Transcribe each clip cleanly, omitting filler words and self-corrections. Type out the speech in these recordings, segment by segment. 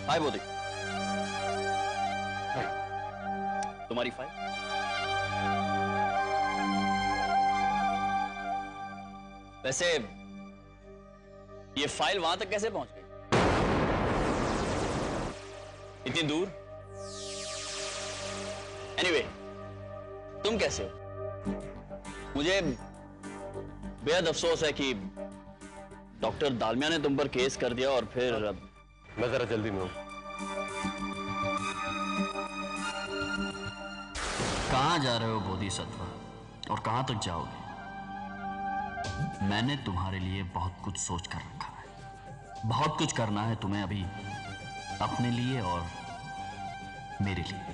हाय बोधी, तुम्हारी फाइल। वैसे ये फाइल वहां तक कैसे पहुंच गई? इतनी दूर? एनीवे, तुम कैसे हो? मुझे बेहद अफसोस है कि डॉक्टर दालमिया ने तुम पर केस कर दिया और फिर मैं जरा जल्दी में हूं। कहां जा रहे हो बोधिसत्व, और कहां तक जाओगे? मैंने तुम्हारे लिए बहुत कुछ सोच कर रखा है। बहुत कुछ करना है तुम्हें अभी, अपने लिए और मेरे लिए।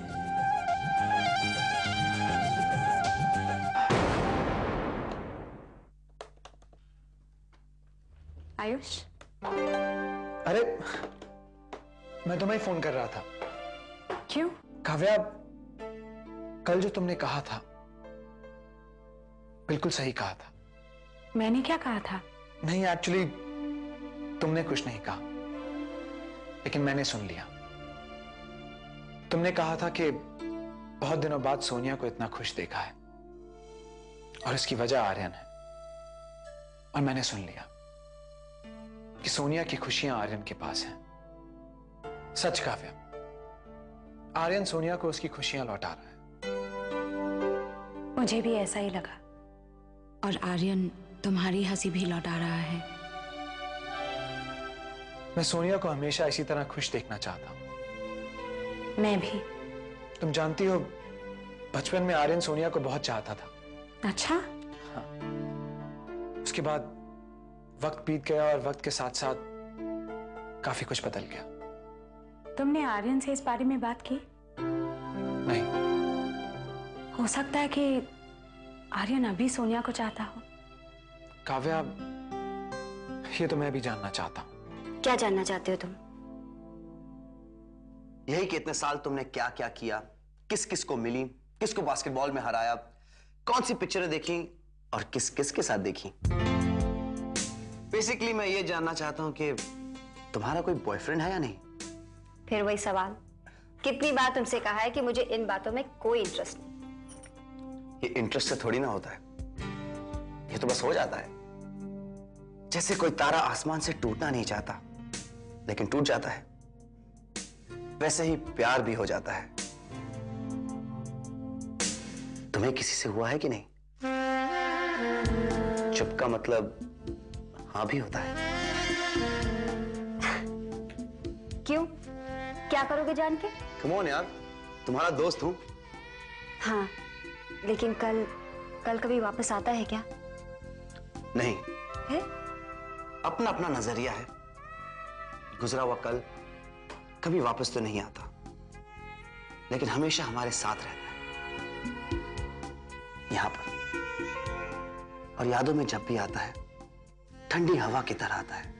आयुष, अरे मैं तुम्हें फोन कर रहा था। क्यों? काव्या, कल जो तुमने कहा था बिल्कुल सही कहा था। मैंने क्या कहा था? नहीं, एक्चुअली तुमने कुछ नहीं कहा, लेकिन मैंने सुन लिया। तुमने कहा था कि बहुत दिनों बाद सोनिया को इतना खुश देखा है और इसकी वजह आर्यन है। और मैंने सुन लिया कि सोनिया की खुशियां आर्यन के पास हैं। सच काव्या, आर्यन सोनिया को उसकी खुशियां लौटा रहा है। मुझे भी ऐसा ही लगा। और आर्यन तुम्हारी हंसी भी लौटा रहा है। मैं सोनिया को हमेशा इसी तरह खुश देखना चाहता हूं। मैं भी। तुम जानती हो, बचपन में आर्यन सोनिया को बहुत चाहता था। अच्छा? हाँ। उसके बाद वक्त बीत गया और वक्त के साथ साथ काफी कुछ बदल गया। तुमने आर्यन से इस बारे में बात की? नहीं। हो सकता है कि आर्यन अभी सोनिया को चाहता हो। काव्या, ये तो मैं भी जानना चाहता हूं। क्या जानना चाहते हो तुम? यही कि इतने साल तुमने क्या क्या किया, किस किस को मिली, किसको बास्केटबॉल में हराया, कौन सी पिक्चरें देखी और किस किस के साथ देखी। बेसिकली मैं ये जानना चाहता हूं कि तुम्हारा कोई बॉयफ्रेंड है या नहीं। फिर वही सवाल, कितनी बार तुमसे कहा है कि मुझे इन बातों में कोई इंटरेस्ट नहीं। ये इंटरेस्ट से थोड़ी ना होता है, ये तो बस हो जाता है। जैसे कोई तारा आसमान से टूटना नहीं चाहता लेकिन टूट जाता है, वैसे ही प्यार भी हो जाता है। तुम्हें किसी से हुआ है कि नहीं? चुप का मतलब हाँ भी होता है। क्यों? क्या करोगे जान के? कम ऑन यार, तुम्हारा दोस्त हूं। हाँ, लेकिन कल कभी वापस आता है क्या? नहीं। है? अपना अपना नजरिया है। गुजरा हुआ कल कभी वापस तो नहीं आता, लेकिन हमेशा हमारे साथ रहता है, यहां पर। और यादों में जब भी आता है, ठंडी हवा की तरह आता है।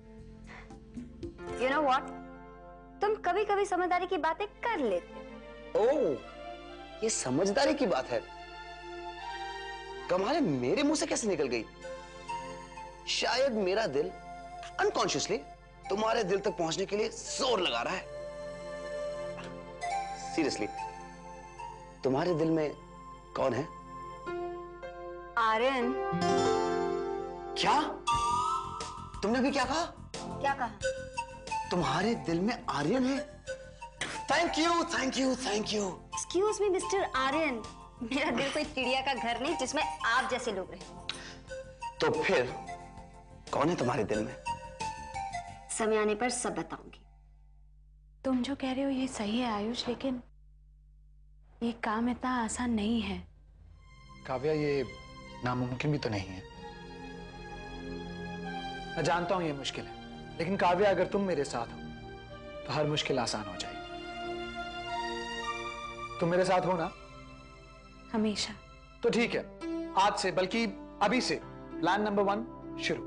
You know what? तुम कभी कभी समझदारी की बातें कर लेते। ओह, ये समझदारी की बात है। कमाल, मेरे मुंह से कैसे निकल गई? शायद मेरा दिल अनकॉन्शियसली तुम्हारे दिल तक पहुंचने के लिए जोर लगा रहा है। सीरियसली, तुम्हारे दिल में कौन है? आर्यन। क्या? तुमने भी क्या कहा? क्या कहा? तुम्हारे दिल में आर्यन है? Thank you, thank you, thank you. Excuse me mister Aryan, मेरा दिल कोई चिड़िया का घर नहीं जिसमें आप जैसे लोग रहे। तो फिर कौन है तुम्हारे दिल में? समय आने पर सब बताऊंगी। तुम जो कह रहे हो ये सही है आयुष, लेकिन ये काम इतना आसान नहीं है। काव्या, ये नामुमकिन भी तो नहीं है। मैं जानता हूं ये मुश्किल है, लेकिन काव्या, अगर तुम मेरे साथ हो तो हर मुश्किल आसान हो जाएगी। तुम मेरे साथ हो ना? हमेशा। तो ठीक है, आज से, बल्कि अभी से प्लान नंबर 1 शुरू।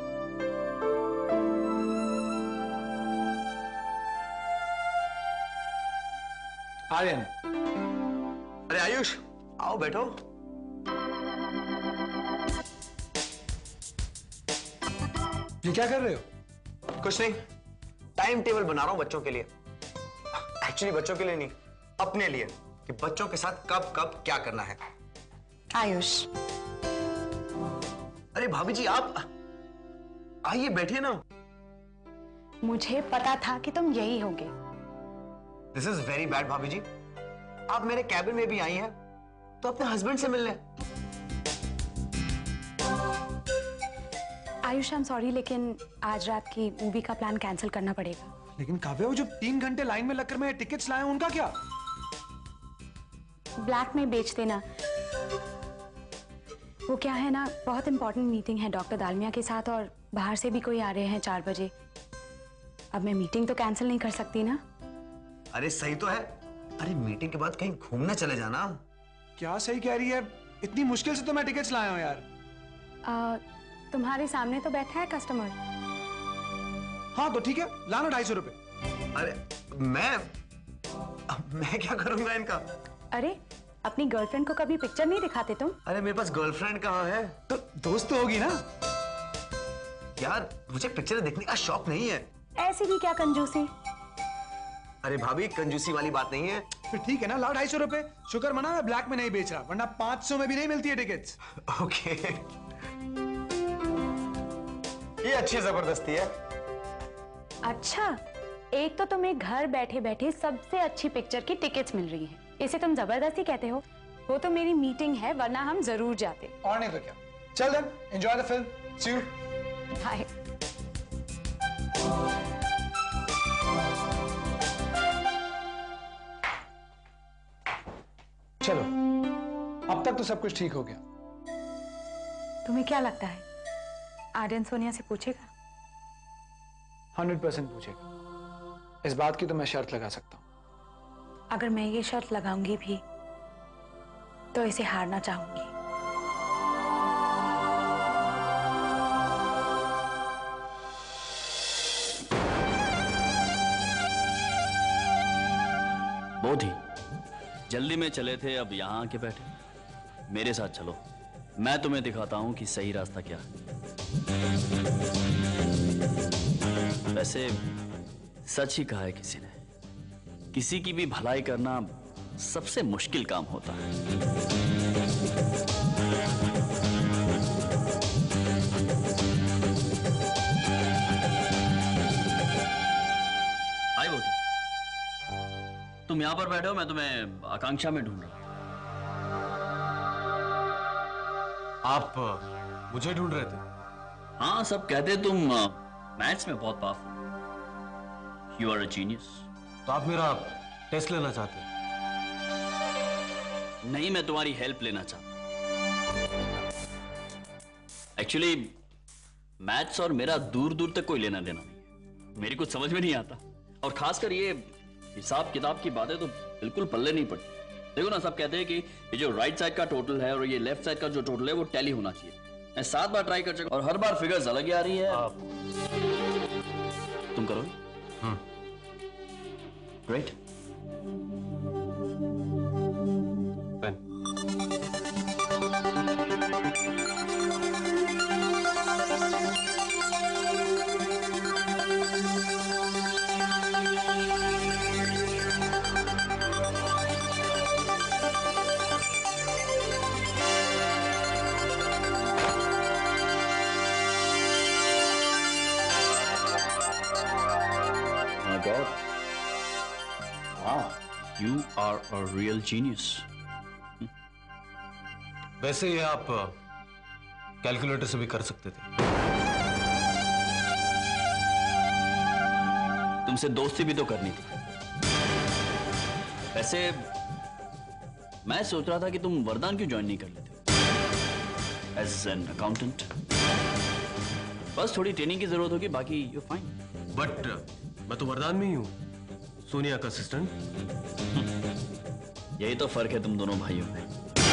आर्यन। अरे आयुष, आओ बैठो। ये क्या कर रहे हो? कुछ नहीं, टाइम टेबल बना रहा हूं बच्चों के लिए। एक्चुअली बच्चों के लिए नहीं, अपने लिए, कि बच्चों के साथ कब कब क्या करना है। आयुष, अरे भाभी जी आप आइए, बैठिए ना। मुझे पता था कि तुम यही होगे। दिस इज वेरी बैड भाभी जी। आप मेरे कैबिन में भी आई हैं तो अपने हस्बैंड से मिलने। आयुष, आई एम सॉरी, लेकिन आज रात की मूवी का प्लान कैंसिल करना पड़ेगा। लेकिन काव्या, वो जो 3 घंटे लाइन में लगकर मैं टिकट्स लाया हूं, उनका क्या? ब्लैक में बेच देना। वो क्या है ना, बहुत इंपॉर्टेंट मीटिंग है डॉक्टर दालमिया के साथ, और बाहर से भी कोई आ रहे हैं 4 बजे। अब मैं मीटिंग तो कैंसिल नहीं कर सकती ना। अरे सही तो है। अरे मीटिंग के बाद कहीं घूमने चले जाना। क्या सही कह रही है? इतनी मुश्किल से तो मैं टिकट्स लाया हूं यार। तुम्हारे सामने तो बैठा है कस्टमर। हाँ तो ठीक है, लाना 250 रुपए। अरे मैं क्या करूंगा इनका? अरे, अपनी गर्लफ्रेंड को कभी पिक्चर नहीं दिखाते तुम? अरे मेरे पास गर्लफ्रेंड कहाँ है? तो दोस्त तो होगी ना? यार मुझे पिक्चर देखने का शौक नहीं है। ऐसी भी क्या कंजूसी। अरे भाभी, कंजूसी वाली बात नहीं है। फिर ठीक है ना, ला 250 रुपए। शुक्र मना मैं ब्लैक में नहीं बेच रहा, वरना 500 में भी नहीं मिलती है टिकट्स। ओके, ये अच्छी जबरदस्ती है। अच्छा, एक तो तुम्हें घर बैठे बैठे सबसे अच्छी पिक्चर की टिकट्स मिल रही हैं, इसे तुम जबरदस्ती कहते हो? वो तो मेरी मीटिंग है, वरना हम जरूर जाते। और नहीं तो क्या। चल then, enjoy the film. See you. Bye. चलो, अब तक तो सब कुछ ठीक हो गया। तुम्हें क्या लगता है आर्यन सोनिया से पूछेगा? 100% पूछेगा। इस बात की तो मैं शर्त लगा सकता हूं। अगर मैं ये शर्त लगाऊंगी भी तो इसे हारना चाहूंगी। बहुत ही जल्दी में चले थे, अब यहां आके बैठे। मेरे साथ चलो, मैं तुम्हें दिखाता हूं कि सही रास्ता क्या है। वैसे सच ही कहा है किसी ने, किसी की भी भलाई करना सबसे मुश्किल काम होता है। आई वो तुम यहां पर बैठे हो, मैं तुम्हें आकांक्षा में ढूंढ रहा हूं। आप मुझे ढूंढ रहे थे? हाँ, सब कहते तुम मैथ्स में बहुत powerful. You are a genius. तो आप मेरा टेस्ट लेना चाहते हैं? नहीं, मैं तुम्हारी हेल्प लेना चाहता हूं। एक्चुअली मैथ्स और मेरा दूर दूर तक कोई लेना देना नहीं है। मेरी कुछ समझ में नहीं आता, और खासकर ये हिसाब किताब की बातें तो बिल्कुल पल्ले नहीं पड़ती। देखो ना, सब कहते हैं कि ये जो राइट साइड का टोटल है और ये लेफ्ट साइड का जो टोटल है वो टैली होना चाहिए। मैं 7 बार ट्राई कर चुका और हर बार फिगर्स अलग ही आ रही है। तुम करो। Great. Pen. God. Wow, you are a real genius. वैसे ये आप कैलकुलेटर से भी कर सकते थे। तुमसे दोस्ती भी तो करनी थी। वैसे मैं सोच रहा था कि तुम वरदान क्यों ज्वाइन नहीं कर लेते एज एन अकाउंटेंट। बस थोड़ी ट्रेनिंग की जरूरत होगी, बाकी यू फाइन। बट मैं तो वरदान में ही हूं, सोनिया का असिस्टेंट। यही तो फर्क है तुम दोनों भाइयों में।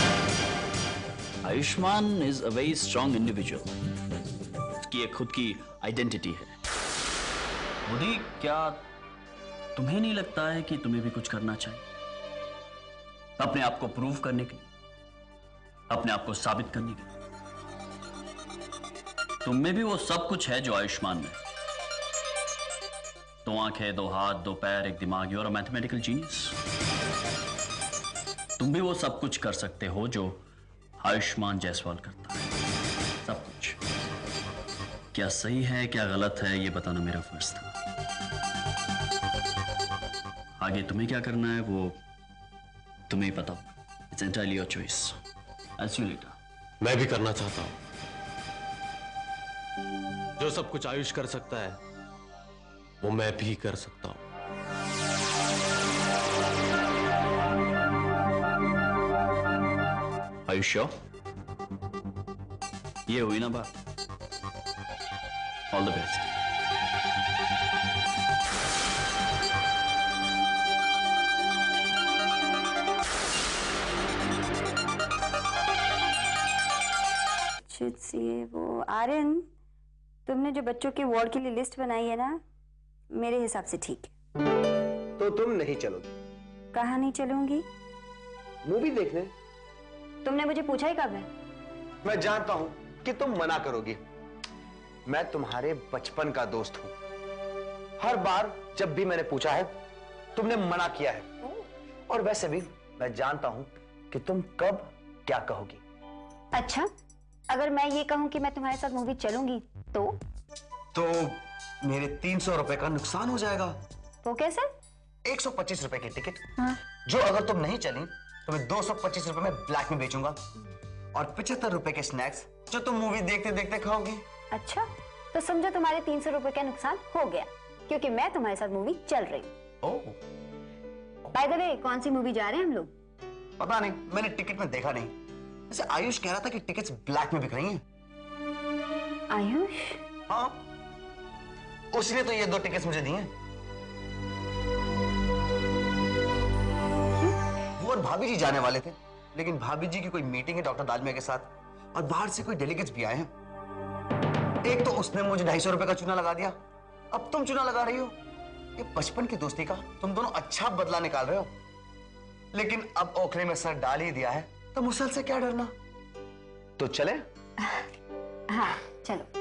Ayushman is a very strong individual. उसकी एक खुद की आइडेंटिटी है। बुद्धि, क्या तुम्हें नहीं लगता है कि तुम्हें भी कुछ करना चाहिए अपने आप को प्रूव करने के लिए, अपने आप को साबित करने के लिए? तुम में भी वो सब कुछ है जो आयुष्मान में। दो आंखें, दो हाथ, दो पैर, एक दिमाग, और मैथमेटिकल जीनियस। तुम भी वो सब कुछ कर सकते हो जो आयुष्मान जायसवाल करता है, सब कुछ। क्या सही है क्या गलत है ये बताना मेरा फर्ज था। आगे तुम्हें क्या करना है वो तुम्हें ही पता होगा। It's entirely your choice. As you later. मैं भी करना चाहता हूं जो सब कुछ आयुष कर सकता है वो मैं भी कर सकता हूं। आयुष, ये हुई ना बात। All the best. वो आर्यन, तुमने जो बच्चों के वार्ड के लिए लिस्ट बनाई है ना, मेरे हिसाब से ठीक है। तो तुम नहीं चलोगी? कहाँ नहीं चलूंगी? मूवी देखने। तुमने मुझे पूछा ही कब है? मैं जानता हूं कि तुम मना करोगी। मैं तुम्हारे बचपन का दोस्त हूं। हर बार जब भी मैंने पूछा है तुमने मना किया है। और वैसे भी मैं जानता हूं कि तुम कब क्या कहोगी। अच्छा, अगर मैं ये कहूं कि मैं तुम्हारे साथ मूवी चलूंगी तो मेरे 300 रुपए का नुकसान हो जाएगा। वो कैसे? 125 रुपए की टिकट, हाँ। जो अगर तुम नहीं चली तो मैं 225 रुपए में ब्लैक में बेचूंगा, और 75 रुपए के स्नैक्स जो तुम मूवी देखते देखते खाओगी। अच्छा, तो समझो तुम्हारे 300 रुपए का नुकसान हो गया, क्योंकि मैं तुम्हारे साथ मूवी चल रही हूँ। बाय द वे, कौन सी मूवी जा रहे हैं हम लोग? पता नहीं, मैंने टिकट में देखा नहीं। वैसे आयुष कह रहा था कि टिकट्स ब्लैक में बिक रही हैं। आयुष? हाँ, उसने तो ये 2 टिकट्स मुझे दिए। वो और भाभी जी जाने वाले थे, लेकिन भाभी जी की कोई मीटिंग है डॉक्टर दालमिया के साथ, और बाहर से कोई डेलीगेट्स भी आए हैं। एक तो उसने मुझे 250 रुपए का चूना लगा दिया, अब तुम चूना लगा रही हो। ये बचपन की दोस्ती का तुम दोनों अच्छा बदला निकाल रहे हो, लेकिन अब ओखले में सर डाल ही दिया है तो मुसल से क्या डरना। तो चले? हाँ, चलो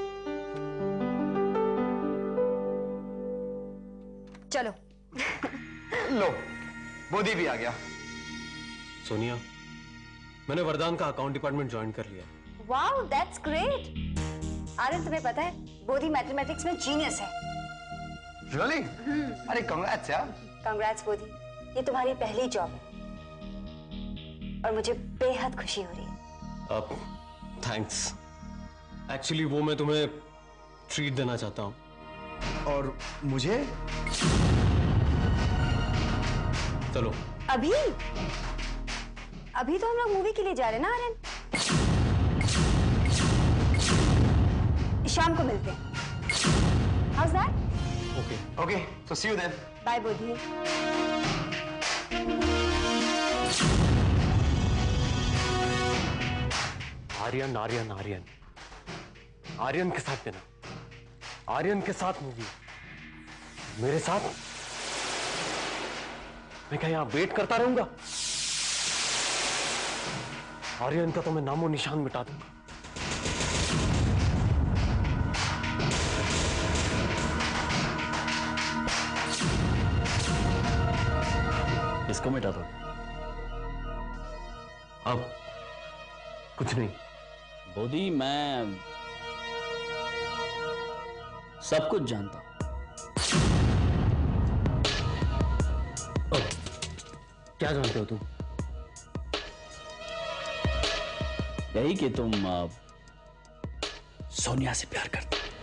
चलो। लो, मोदी भी आ गया। सोनिया, मैंने वरदान का अकाउंट डिपार्टमेंट ज्वाइन कर लिया। Wow, that's great. आर्यन, तुम्हें पता है बोधी मैथमेटिक्स में जीनियस है। रियली? अरे कांग्रेट्स यार। कांग्रेट्स बोधी, ये तुम्हारी पहली जॉब है और मुझे बेहद खुशी हो रही है। अब थैंक्स। एक्चुअली वो मैं तुम्हें ट्रीट देना चाहता हूँ। और मुझे? चलो। अभी? अभी तो हम लोग मूवी के लिए जा रहे हैं ना आर्यन? शाम को मिलते हैं। How's that? Okay, so see you then. Bye, Bodhi. Aryan Aryan Aryan Aryan के साथ देना, आर्यन के साथ मूवी, मेरे साथ? मैं क्या यहां वेट करता रहूंगा? आर्यन का तो मैं नामो निशान मिटा दूंगा। इसको मिटा दो? अब कुछ नहीं। बोधी, मैं सब कुछ जानता हूं। क्या जानते हो तुम? यही कि तुम सोनिया से प्यार करते हो।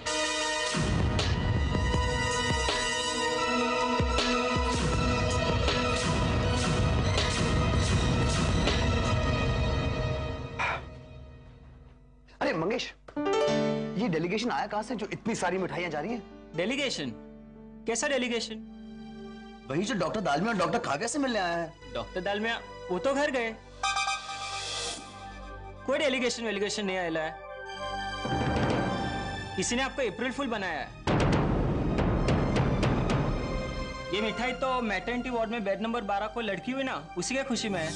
अरे मंगेश, ये डेलीगेशन आया कहां से जो इतनी सारी मिठाइयां जा रही हैं? डेलीगेशन? कैसा डेलीगेशन? वही जो डॉक्टर दालमिया और डॉक्टर काव्या से मिलने आया है। डॉक्टर दालमिया वो तो घर गए, कोई डेलीगेशन वेलीगेशन नहीं आया है। किसी ने आपको अप्रैल फूल बनाया है। ये मिठाई तो मैटरनिटी वार्ड में बेड नंबर 12 को लड़की हुई ना, उसी की खुशी में है।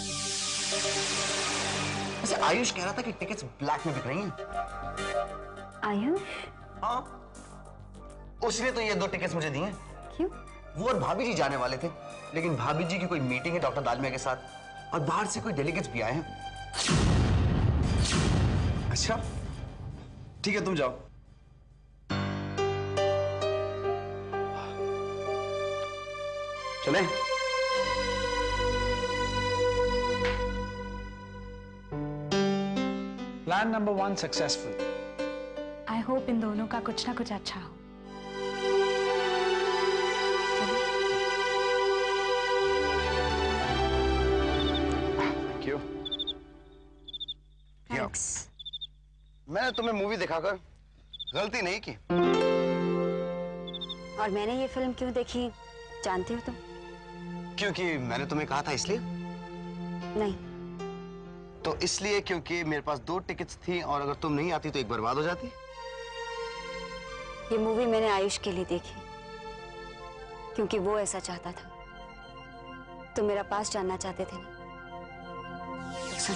वैसे आयुष कह रहा था कि टिकट्स ब्लैक में बिक रही हैं। आयुष? हाँ, उसने तो ये 2 टिकट्स मुझे दिए। क्यों? वो और भाभी जी जाने वाले थे, लेकिन भाभी जी की कोई मीटिंग है डॉक्टर दालमिया के साथ, और बाहर से कोई डेलीगेट्स भी आए हैं। अच्छा, ठीक है, तुम जाओ। चले? Plan number 1 successful. I hope इन दोनों का कुछ ना कुछ अच्छा हो। Thank you. थैंक्स। मैंने तुम्हें मूवी दिखाकर गलती नहीं की। और मैंने ये फिल्म क्यों देखी जानती हो तुम? क्योंकि मैंने तुम्हें कहा था इसलिए? नहीं। तो इसलिए क्योंकि मेरे पास 2 टिकट्स थी, और अगर तुम नहीं आती तो एक बर्बाद हो जाती। ये मूवी मैंने आयुष के लिए देखी, क्योंकि वो ऐसा चाहता था। तुम मेरा पास जानना चाहते थे ना? तो सुन।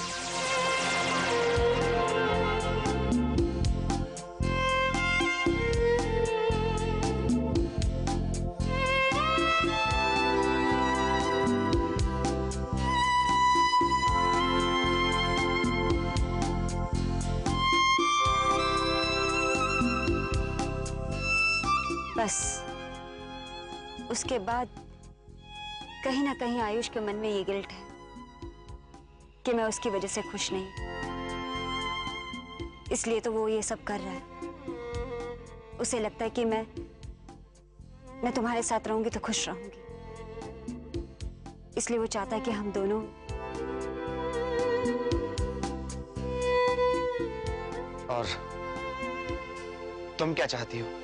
बस उसके बाद कहीं ना कहीं आयुष के मन में ये गिल्ट है कि मैं उसकी वजह से खुश नहीं, इसलिए तो वो ये सब कर रहा है। उसे लगता है कि मैं तुम्हारे साथ रहूंगी तो खुश रहूंगी, इसलिए वो चाहता है कि हम दोनों और तुम क्या चाहती हो?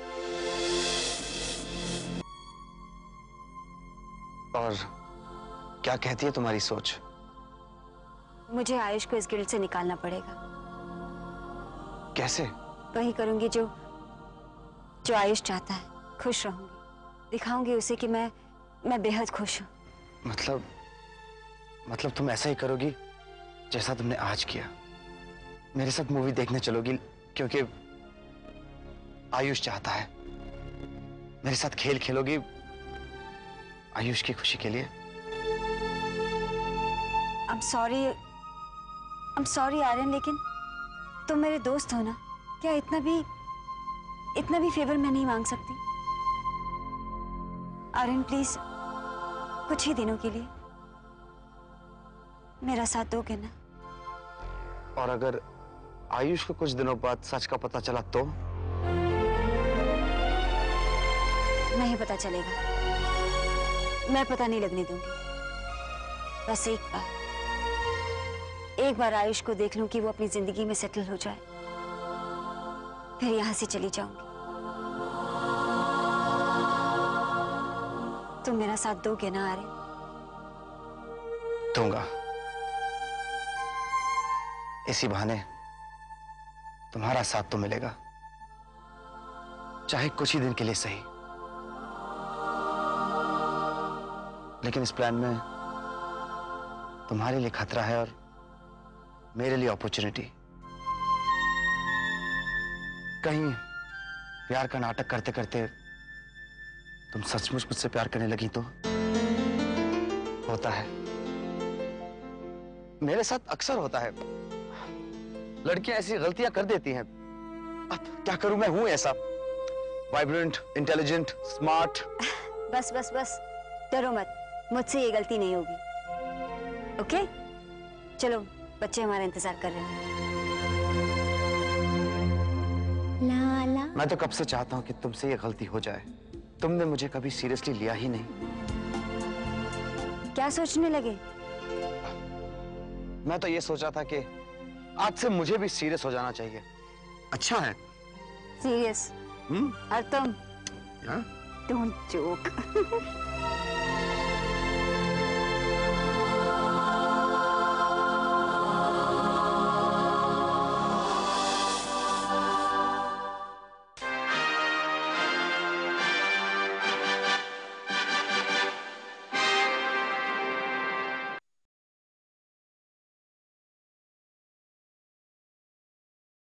और क्या कहती है तुम्हारी सोच? मुझे आयुष को इस गिल्ट से निकालना पड़ेगा। कैसे? वही करूंगी जो आयुष चाहता है। खुश रहूंगी, दिखाऊंगी उसे कि मैं बेहद खुश हूं। मतलब तुम ऐसा ही करोगी जैसा तुमने आज किया? मेरे साथ मूवी देखने चलोगी क्योंकि आयुष चाहता है? मेरे साथ खेल खेलोगी आयुष की खुशी के लिए? I'm sorry आर्यन, लेकिन तुम मेरे दोस्त हो ना, क्या इतना भी फेवर मैं नहीं मांग सकती? आर्यन प्लीज, कुछ ही दिनों के लिए मेरा साथ दोगे ना? और अगर आयुष को कुछ दिनों बाद सच का पता चला तो? नहीं पता चलेगा, मैं पता नहीं लगने दूंगी। बस एक बार आयुष को देख लूं कि वो अपनी जिंदगी में सेटल हो जाए, फिर यहां से चली जाऊंगी। तुम मेरा साथ दोगे ना आर्यन? दूंगा। इसी बहाने तुम्हारा साथ तो मिलेगा, चाहे कुछ ही दिन के लिए सही। लेकिन इस प्लान में तुम्हारे लिए खतरा है और मेरे लिए अपॉर्चुनिटी। कहीं प्यार का नाटक करते करते तुम सचमुच मुझसे प्यार करने लगी तो? होता है, मेरे साथ अक्सर होता है। लड़कियां ऐसी गलतियां कर देती हैं। अब क्या करूं, मैं हूं ऐसा वाइब्रेंट, इंटेलिजेंट, स्मार्ट। बस बस बस, डरो मत, मुझसे ये गलती नहीं होगी। ओके, चलो, बच्चे हमारा इंतजार कर रहे हैं। लाला, मैं तो कब से चाहता हूं कि तुमसे ये गलती हो जाए। तुमने मुझे कभी सीरियसली लिया ही नहीं। क्या सोचने लगे? मैं तो ये सोचा था कि आज से मुझे भी सीरियस हो जाना चाहिए। अच्छा है। सीरियस? और तुम? Don't joke.